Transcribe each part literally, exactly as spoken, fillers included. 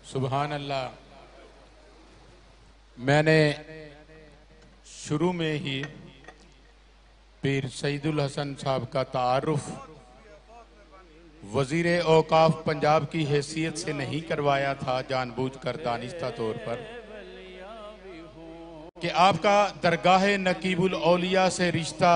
सुभान अल्लाह। मैंने शुरू में ही पीर सईदुल हसन साहब का तारुफ वजीर औकाफ पंजाब की हैसियत से नहीं करवाया था, जानबूझकर दानिस्ता तौर पर, कि आपका दरगाह नकीबुल औलिया से रिश्ता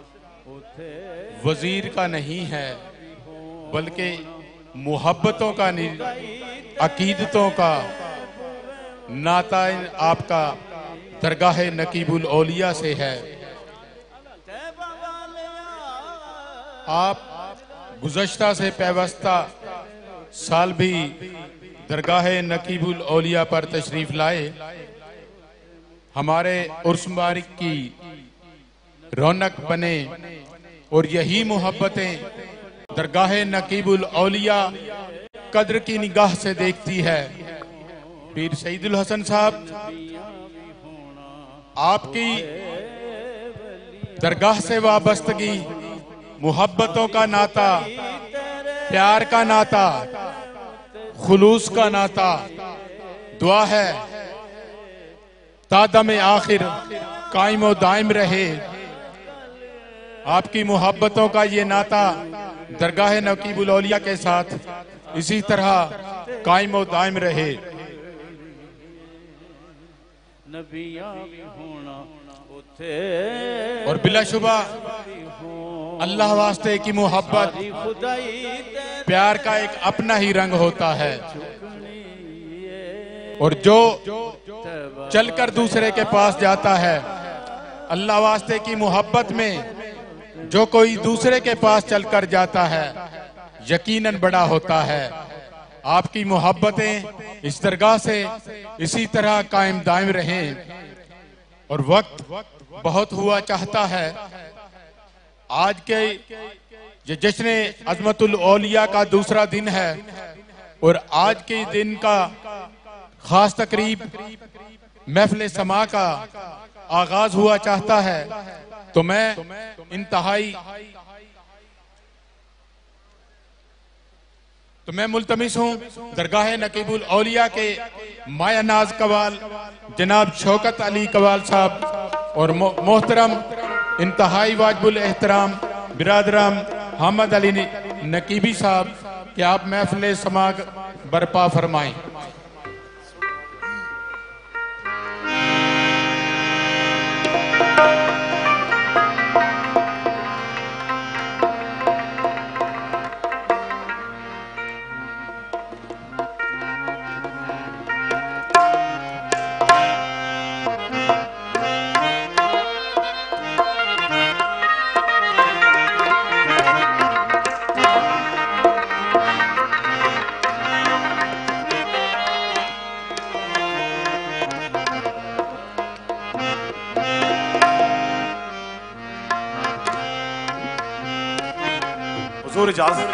वजीर का नहीं है, बल्कि मुहब्बतों का, अकीदतों का नाता आपका दरगाह नकीबुल औलिया से है। आप गुज़श्ता से पैवस्ता साल भी दरगाह नकीबुल औलिया पर तशरीफ लाए, हमारे उर्स मुबारक की रौनक बने और यही मोहब्बतें दरगाह नकीबुल औलिया कद्र की निगाह से देखती है। पीर सईदुल हसन साहब, आपकी दरगाह से वाबस्तगी, मोहब्बतों का नाता, प्यार का नाता, खुलूस का नाता, दुआ है तादम आखिर कायम व दायम रहे। आपकी मोहब्बतों का ये नाता दरगाह नकीबुल औलिया के साथ इसी तरह कायम व दायम रहे। और बिलाशुबा अल्लाह वास्ते की मोहब्बत, प्यार का एक अपना ही रंग होता है, और जो चलकर दूसरे के पास जाता है, अल्लाह वास्ते की मोहब्बत में जो कोई दूसरे के पास चलकर जाता है यकीनन बड़ा होता है। आपकी मोहब्बतें इस दरगाह से इसी तरह कायम दायम रहें। और वक्त बहुत हुआ चाहता है, आज के ये जश्न अज़मतुल औलिया का दूसरा दिन है और आज के दिन का खास तकरीब महफिल समा का आगाज हुआ चाहता है। तो मैं इंतहाई तो मैं मुल्तमिस हूँ दरगाह नकीबुल औलिया के माया नाज कवाल जनाब शौकत अली कवाल साहब और मोहतरम इंतहाई वाजिबुल एहतराम बिरादराम हमद अली नकीबी साहब कि आप महफिल समा बर्पा फरमाएं। हुजूर इजाज़त।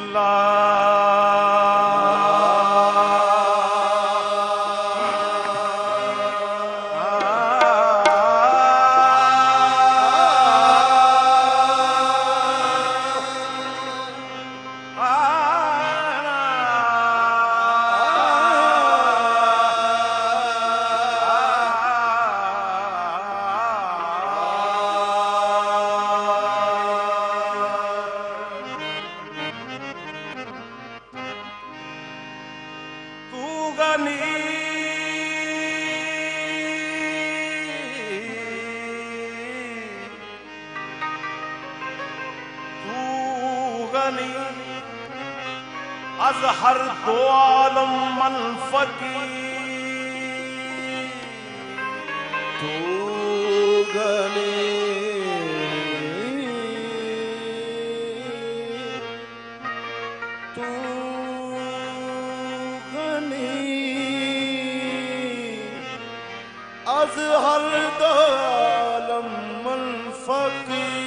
अज हर दो आलम मन फकीर तू गनी तू गनी अज हर दो आलम मन फकीर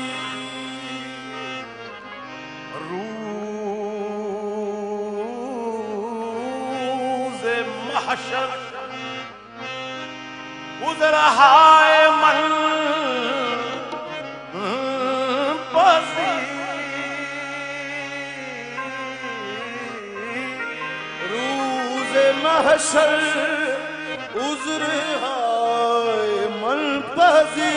महशर उजर हाय मन बसी रूज़ महशर उजर हाय मन बसी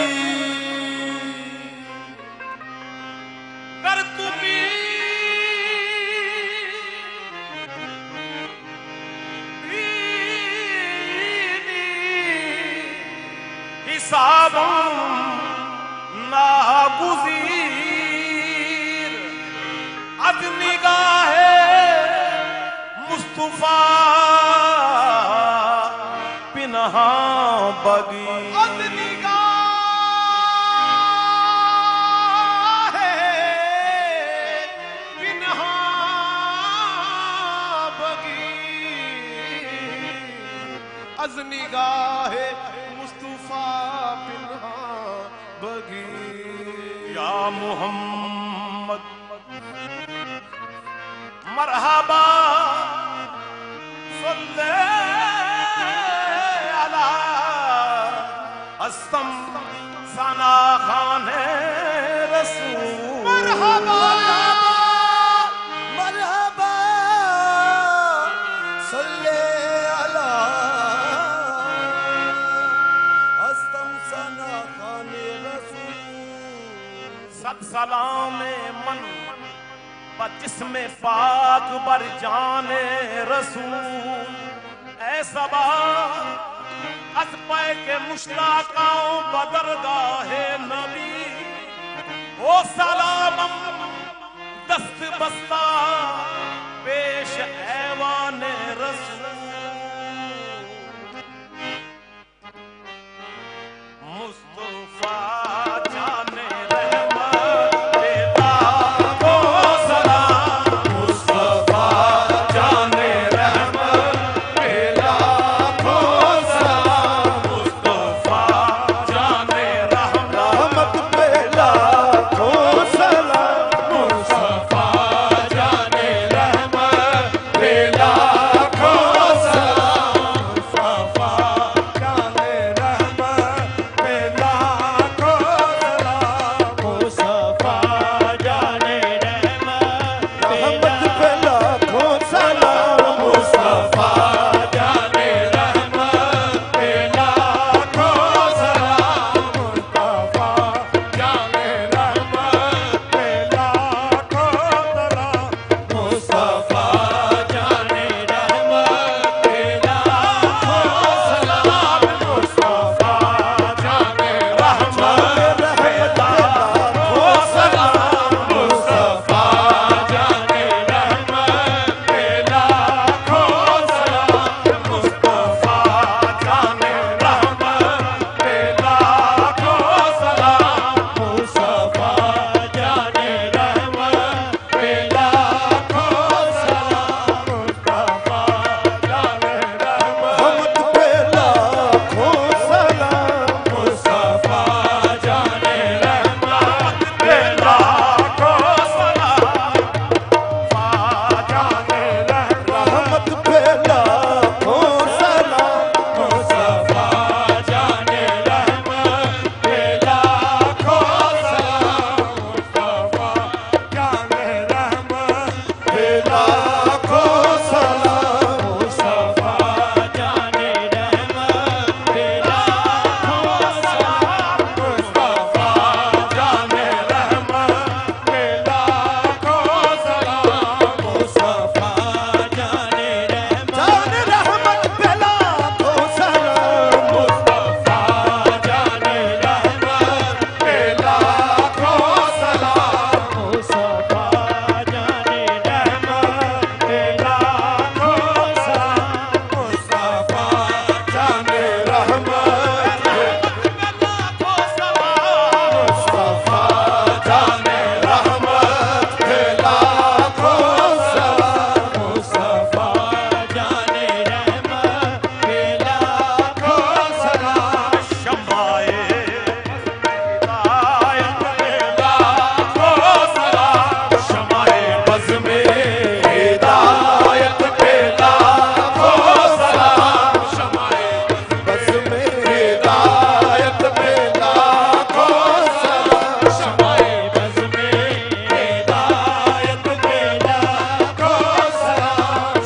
कर तू भी हिसाबम नागुज़ीर अज निगाहे मुस्तफा पिनहा बगी अज निगाहे पिनहा बगी अज निगाहे मुस्तफा पिन्हा बगी या मुहम्मद मरहबा सल्ले अला अस्सम सना खाने रसूल मरहबा मरहबा सल्ले अला सत सलाम मन ब जिस्म पाक बर जाने रसूल ऐसा अज पे के मुश्ताकाओं बदरगाहे नबी ओ सलामम दस्त बस्ता पेश ऐवाने रसूल मुस्तफा जाने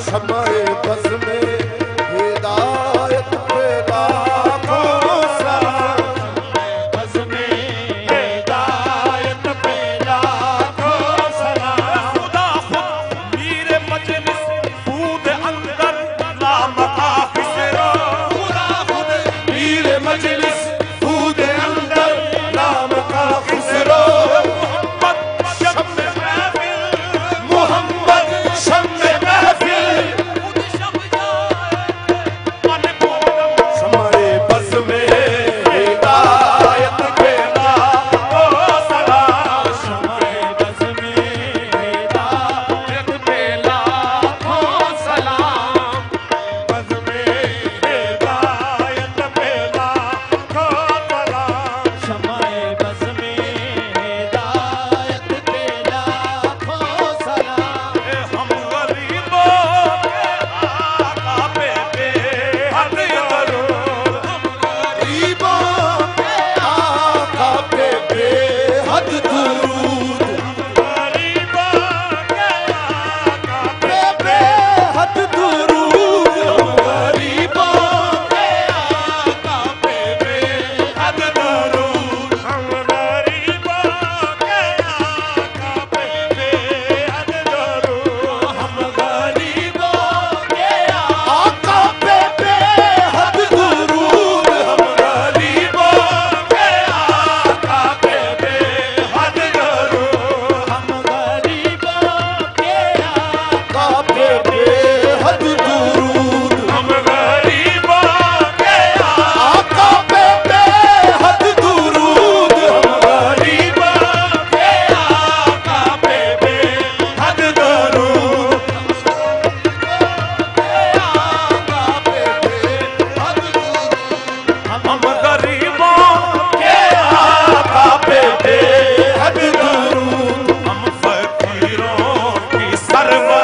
शम्मे बस में हिदायत पे लाखों सलाम, बस में हिदायत पे लाखों सलाम। खुदा खुद मीरे मजलिस बूद अंदर लामका खिसरो, खुदा खुद मीरे मजलिस बूद अंदर लामका खिसरो। मोहम्मद शम्मे महफिल, शम्मे बस में हिदायत पे लाखों सलाम, शम्मे बस में हिदायत पे लाखों सलाम, बस में हिदायत पे लाखों सलाम, शम्मे बस में हिदायत पे लाखों सलाम। हम गरीबों के आका पे बेहद दरूद, गरीबों के आका पे बेहद दुरूद, गरीबों के आका पे पे बेहद दुरूद, गरीबों के आका पे बेहद दुरूद। हम गरीबों के आका पे बेहद दरूद, हम गरीबों के आका पे बेहद दुरूद, हम गरीबों के आका पे बेहद दुरूद, हम गरीबों के आका पे बेहद दुरूद, हम गरीबों के आका पे बेहद दुरूद, हम गरीबों के आका पे बेहद दुरूद, आका पे बेहद दुरूद, हम गरीबों के आका पे बेहद दुरूद। हम फकीरों की सरवर